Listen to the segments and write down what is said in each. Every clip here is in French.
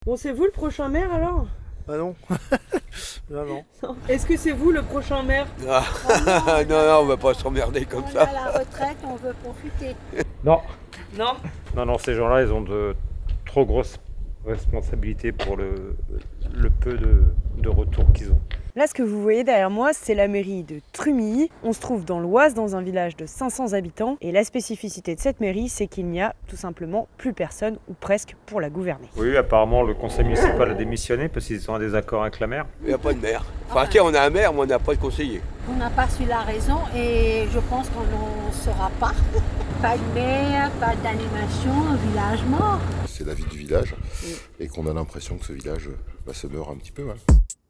Bon, c'est vous le prochain maire alors? Ah non. Non, non. Est-ce que c'est vous le prochain maire? Ah, non, non, on va pas s'emmerder comme On ça. est à la retraite, on veut profiter. Non, Non? non, ces gens-là, ils ont de trop grosses responsabilités pour le peu de retour qu'ils ont. Là, ce que vous voyez derrière moi, c'est la mairie de Trumilly. On se trouve dans l'Oise, dans un village de 500 habitants. Et la spécificité de cette mairie, c'est qu'il n'y a tout simplement plus personne, ou presque, pour la gouverner. Oui, apparemment, le conseil municipal a démissionné parce qu'ils sont en désaccord avec la maire. Il n'y a pas de maire. Enfin, tiens, on a un maire, mais on n'a pas de conseiller. On n'a pas su la raison et je pense qu'on n'en saura pas. Pas de maire, pas d'animation, village mort. C'est la vie du village et qu'on a l'impression que ce village se meurt un petit peu. Ouais.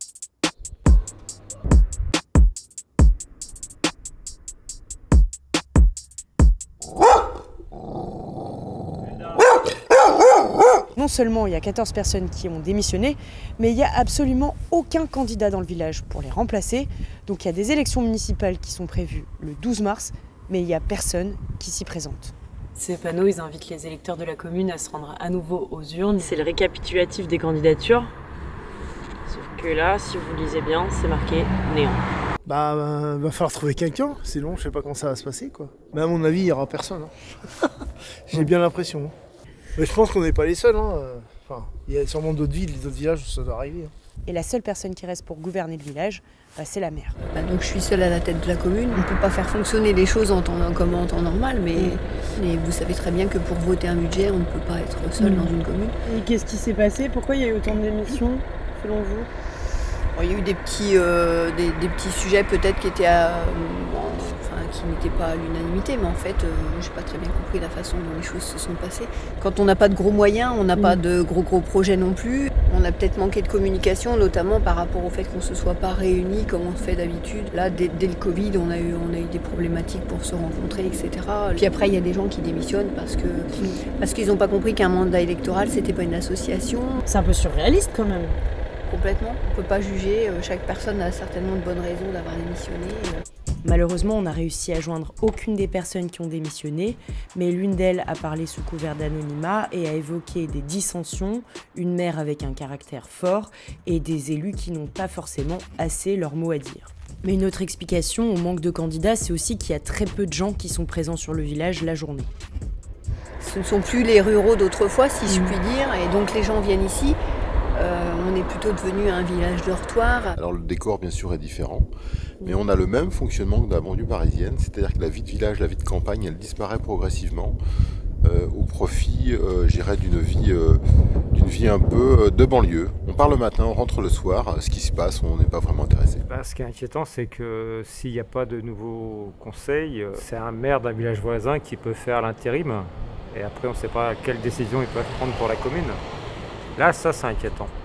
Non seulement il y a 14 personnes qui ont démissionné, mais il n'y a absolument aucun candidat dans le village pour les remplacer. Donc il y a des élections municipales qui sont prévues le 12 mars, mais il n'y a personne qui s'y présente. Ces panneaux, ils invitent les électeurs de la commune à se rendre à nouveau aux urnes. C'est le récapitulatif des candidatures. Sauf que là, si vous lisez bien, c'est marqué néant. Va falloir trouver quelqu'un, sinon je sais pas comment ça va se passer quoi. Mais à mon avis, il y aura personne. Hein. J'ai bien l'impression. Mais je pense qu'on n'est pas les seuls. Hein. Enfin, il y a sûrement d'autres villes, d'autres villages où ça doit arriver. Hein. Et la seule personne qui reste pour gouverner le village, c'est la maire. Donc je suis seule à la tête de la commune. On ne peut pas faire fonctionner les choses comme en temps normal, mais vous savez très bien que pour voter un budget, on ne peut pas être seul dans une commune. Et qu'est-ce qui s'est passé? Pourquoi il y a eu autant de démissions, selon vous? Il y a eu des petits sujets peut-être qui étaient qui n'étaient pas à l'unanimité, mais en fait, je n'ai pas très bien compris la façon dont les choses se sont passées. Quand on n'a pas de gros moyens, on n'a pas de gros projets non plus. On a peut-être manqué de communication, notamment par rapport au fait qu'on ne se soit pas réunis comme on fait d'habitude. Là, dès le Covid, on a eu des problématiques pour se rencontrer, etc. Puis après, il y a des gens qui démissionnent parce qu'ils n'ont pas compris qu'un mandat électoral, c'était pas une association. C'est un peu surréaliste quand même. Complètement. On ne peut pas juger. Chaque personne a certainement de bonnes raisons d'avoir démissionné. Malheureusement, on n'a réussi à joindre aucune des personnes qui ont démissionné, mais l'une d'elles a parlé sous couvert d'anonymat et a évoqué des dissensions, une maire avec un caractère fort et des élus qui n'ont pas forcément assez leur mot à dire. Mais une autre explication au manque de candidats, c'est aussi qu'il y a très peu de gens qui sont présents sur le village la journée. Ce ne sont plus les ruraux d'autrefois, si je puis dire, et donc les gens viennent ici. On est plutôt devenu un village dortoir. Alors le décor bien sûr est différent, mais on a le même fonctionnement que dans la banlieue parisienne, c'est-à-dire que la vie de village, la vie de campagne, elle disparaît progressivement au profit, d'une vie un peu de banlieue. On part le matin, on rentre le soir, ce qui se passe, on n'est pas vraiment intéressé. Ce qui est inquiétant, c'est que s'il n'y a pas de nouveau conseil, c'est un maire d'un village voisin qui peut faire l'intérim, et après on ne sait pas quelle décision ils peuvent prendre pour la commune. Là, ça c'est inquiétant.